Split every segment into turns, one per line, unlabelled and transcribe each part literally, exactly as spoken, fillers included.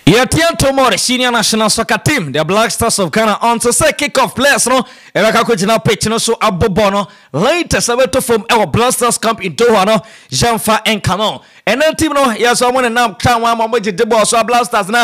Yetian Tomori, senior national soccer team, the BlackStars of Ghana, on to say kick-off players, no, Eraka Kujina pitch, no, so Abobono, latest Sabato from our BlackStars camp in Doha, no, Jean-Fa and Canon. And then team, no, yes, I want to now come one more the ball, so BlackStars now,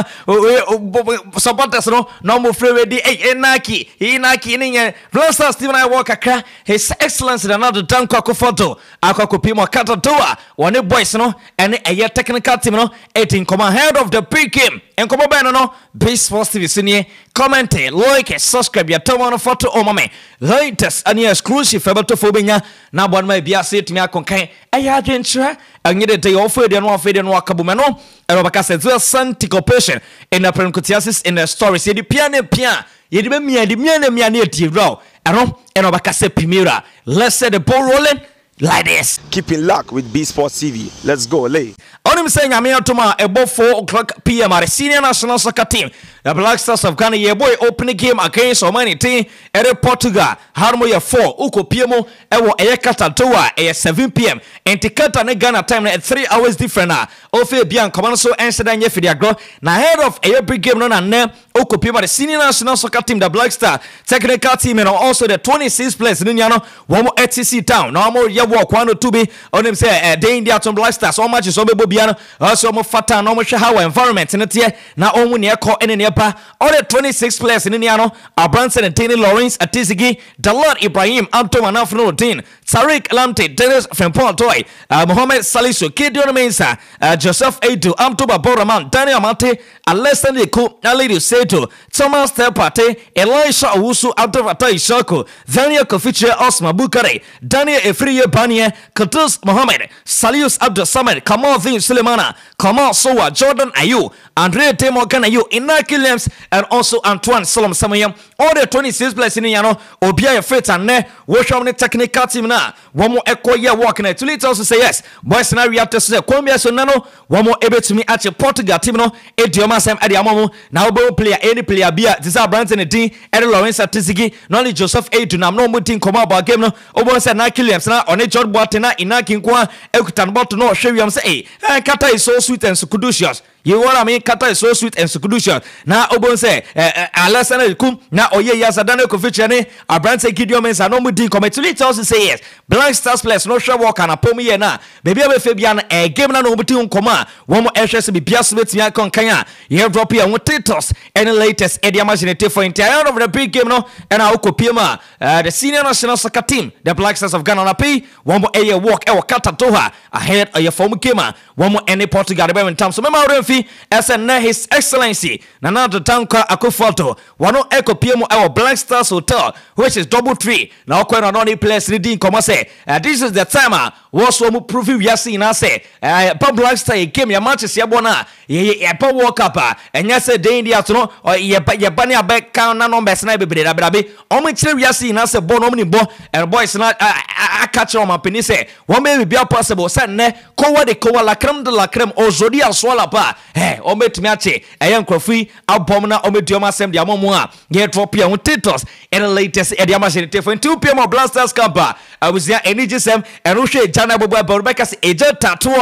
supporters, no, no more free ready, eh, Nike, he Nike, in BlackStars team, I walk a car, His Excellency, another Danko photo, Akako Pimo Kata Doa, one boys, no, and a year technical team, no, eighteen command head of the pre-game. And come on, no, BlackStars T V senior, comment, like, subscribe, your tomorrow photo, oh, mommy. Latest and exclusive about to Fobina. Now, one may be a seat me a concain. I had intra, and get a day off with the one fade and walk abumano. And Robacas as well, Santico patient in the Prencutiasis in the story. See the piano piano. You didn't mean the miana mianity row. And Robacas Primera. Let's set the ball rolling like this.
Keep in luck with BlackStars T V. Let's go, lay.
On him saying I'm here tomorrow about four o'clock p m at the senior national soccer team. The BlackStars of Ghana, your boy, open the game against Omani team at Portugal. Harmonia four, Uko P M O, Ewo Eyakata Toa, at seven p m And Tikata ne Ghana time at three hours different. Ofe Bian, Commando, answer than Yefidiagro. Now, head of every game, no, and name Uko P M, the senior national soccer team, the BlackStars technical team, and also the twenty-sixth place in Yano, one more H C C town. No more Yawo, one or two be on him say, Day India to BlackStars, so much is Obebiano, also more fata, no more Shahawa environment in the tier. Now, only near call any near. All the twenty-sixth players in Indiano are Branson and Tini Lawrence, Atizigi, Dalot Ibrahim, Anton Anafnuddin, Tariq Lamte, Dennis Fempon Toy, uh, Mohamed Salisu, Gideon Mensa, uh, Joseph Adu, Amtoba Boraman, Daniel Amate, Alessandro Ku, Alidu Seto, Thomas Tepate, Elisha Owusu, Abdurrahman Ishoko, Daniel Kofiche, Osma Bukare, Daniel Efriye Banye, Katus Mohamed, Salius Abdul Samad, Kamal Vin Sulemana, Kamal Sowa, Jordan Ayu, Andre Temo Kanayu, Inaki and also Antoine Solom Samayam. All the twenty-six players in Yano, Obia Fit and Ne, wash on the technical team now. One more echo year walking it. To let also say yes. Boys now react to say, Columbia Sonano, one more able to me at your Portugal team. No, Edioma Sam Adiamomo, now both player, any player, Bia, Tisa Branson and Dean, Eddie Lawrence at Tizigi, not only Joseph A. to Nam no Mutin come about game. No, Obon said Nike Williams now on a John Boatena in Nakinkwa, Ekutan Botono, Sheriam say, hey, Kata is so sweet and sukuducious. You what I mean? Kata is so sweet and sukuducious. Now, Obon say, Alessandro Kum, now Oye Yazadano Kofichane, a brand say Gideon Mensa, no Mutin come to let us say yes. BlackStars players, no sure walk and a pomi na. Maybe I will Fabian, a game na no Mutin Koma, one more ashes be Pia Smith Yakon Kanya. You have drop here with Titos, and the latest Eddie Imaginative for entire of the big game, no, and our Kopima, the senior national soccer team, the BlackStars of Ghana, one more a walk, our Kata Doha, ahead of your former Kima, one more any Portugal, in terms of memory. As a His Excellency, Nana Tanka Akufoto, one of Echo P M O, our BlackStars Hotel, which is double three. Now, quite an only place reading Comase. This is the timer. Was one proof you see, I say, BlackStar came your matches, Yabona, ye a walk up, and yes, a day in the afternoon, or ye bunny back count, no best night, baby, baby. Only three you see, as a bon omnibo, and boys not I catch on my penny say, one may be possible, send ne, cover the cover la creme de la creme, or Zodia swallow. Hey, omit meache, a young crofree, abomina, omitioma sem diamomua, get drop here with Titos, and the latest Ediamashinative for two p m of BlackStars Camper. I was there, and Ejisem, and Rushe Jana Boba Borbekas, Eja Tattoo,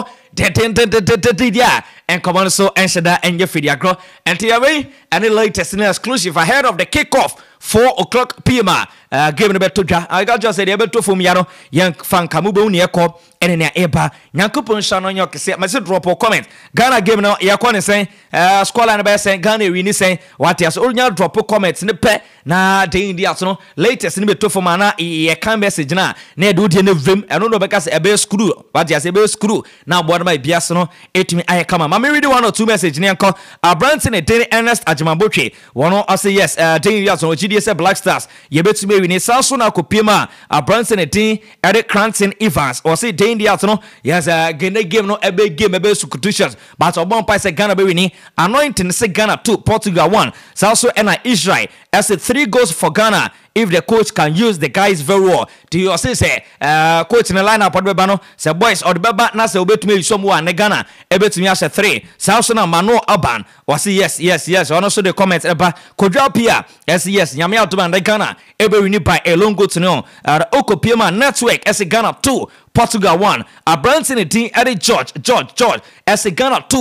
and Command so and Shada and Yefidiagro, and T V, and the latest in exclusive ahead of the kickoff, four o'clock p m. Uh, given a bit to I got just able to Fumiano, young fan Kamubo near cop, and in their Eba, Yankupon Shannon York say, my drop or comment. Ghana gave no Yakon saying, uh, Squall and Bass and Ghana really saying, what has all your drop of comments in the pet, na day in the afternoon, latest in the two for mana, ye can message na, near duty in the vim, and no because a bear screw, but just a bear screw. Now, what my biasno, eight me I come. Mammy read one or two message near call, a Branson and Daily Ernest Ajimabuchi. One or I say yes, uh, day years on G D S BlackStars, you bet to me. We need Sasuna Kupima, a Branson and Dean, Eric Cranston Evans, or say Dane the Arsenal. Yes, a game, game, no, a big game, a big sukututions, but a bomb piece Ghana Bewini, anointing say Ghana two, Portugal one, Sasso and Israel, as a three goals for Ghana. If the coach can use the guys very well, do you also say, uh, coach in the lineup, Podbano, say, boys, or the Baba Nasa will bet me someone, Ghana, able to me as a three, Sassona Mano Aban, or say, yes, yes, yes, or also the comments about Kodropia, yes, yes, Yamia to the Ghana, able to by a long good to know, uh, the Okopima network as a Ghana two, Portugal one, a Branson team, Eddie George, George, George, as a Ghana two,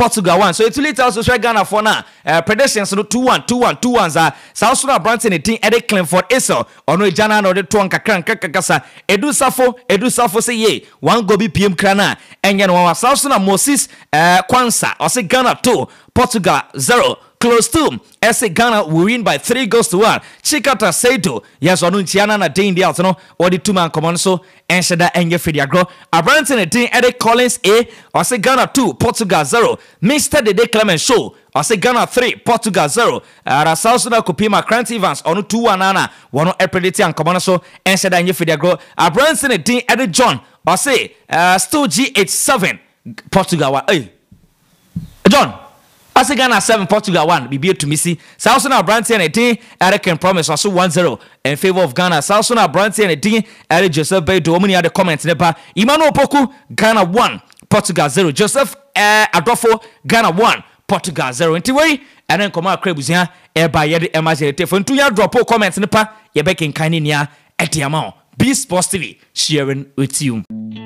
Portugal one. So it's later also share Ghana for now. Uh, predictions no two one, two one, two one za. South Sudan Branson team Eddie Clinford Eso. Ono Jana no de tuan kakran kakakasa. Edu Safo, Edu Safo say ye. One go be P M Krana. And yan one South Sudan Moses uh, Kwanza. Or say Ghana two, Portugal zero. Close to S A Ghana will win by three goals to one. Chikata Seito, yes, or Nunchiana na day in the afternoon, or the two man command so, and Shada and Yefidia Gro. A Branson and team Eddie Collins A, or say Ghana two, Portugal zero. Mister the Day Clement Show, or say Ghana three, Portugal zero. Uh, South Sudan Kupima Grant Evans, on two one nana, one no Epredity and command so, and Shada and Yefidia Gro. A Branson and team Eddie John, or say, uh, still G H seven, Portugal one. Hey, John. I say Ghana seven, Portugal one. Be be to me see. South Sudan Branson and a team. Eric can promise also one zero in favor of Ghana. South Sudan Branson and a team. Eric Joseph Bay. Do many other comments never. Emmanuel Poku Ghana one, Portugal zero. Joseph uh, Adolfo Ghana one, Portugal zero. Into way and then come out Krebuzia. Air by Yedi Emma. For two year drop comments never. You're back in Kaninia at the amount. Be Sports T V sharing with you.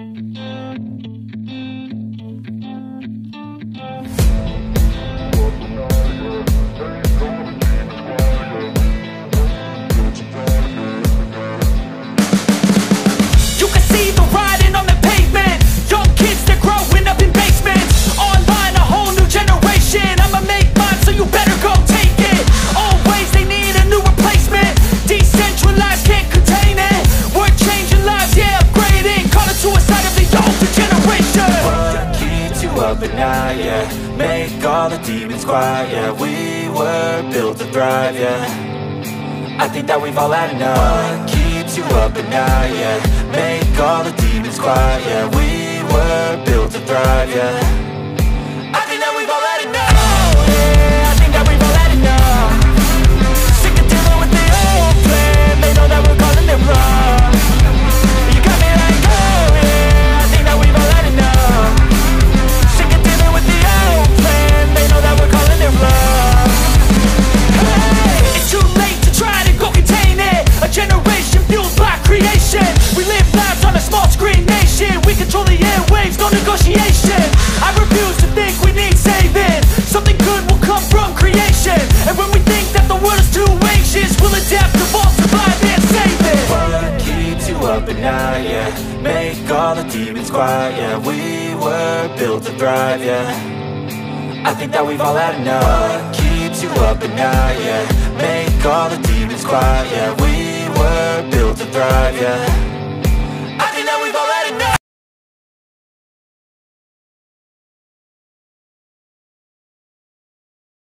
Now, yeah, make all the demons quiet. Yeah, we were built to thrive. Yeah, I think that we've all had enough. What keeps you up at night? Yeah, make all the demons quiet. Yeah, we were built to thrive. Yeah, I think that we've all had enough. Yeah, I think that we've all had enough. Sick of dealing with the old plan. They know that we're calling it wrong. You got me like, oh yeah, I think that we've all had enough. It's too late to try to go contain it. A generation fueled by creation. We live lives on a small screen nation. We control the airwaves, no negotiation. I refuse to think we need saving. Something good will come from creation. And when we think that the world is too anxious, we'll adapt, evolve, survive and save it. What keeps you up at night? Yeah, make all the demons quiet. Yeah, we were built to thrive. Yeah, I think that we've all had enough. What keeps you up at night? Yeah, make all the demons quiet. Yeah, we were built to thrive. Yeah.